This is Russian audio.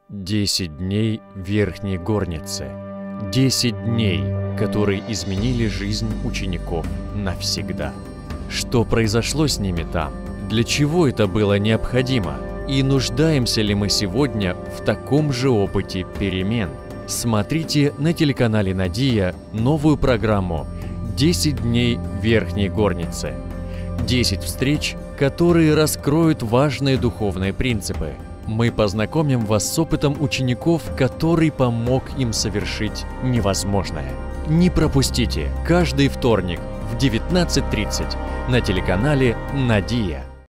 10 дней в Верхней Горнице. 10 дней, которые изменили жизнь учеников навсегда. Что произошло с ними там? Для чего это было необходимо? И нуждаемся ли мы сегодня в таком же опыте перемен? Смотрите на телеканале «Надия» новую программу «10 дней в Верхней Горнице». 10 встреч, которые раскроют важные духовные принципы. Мы познакомим вас с опытом учеников, который помог им совершить невозможное. Не пропустите каждый вторник в 19:30 на телеканале «Надия».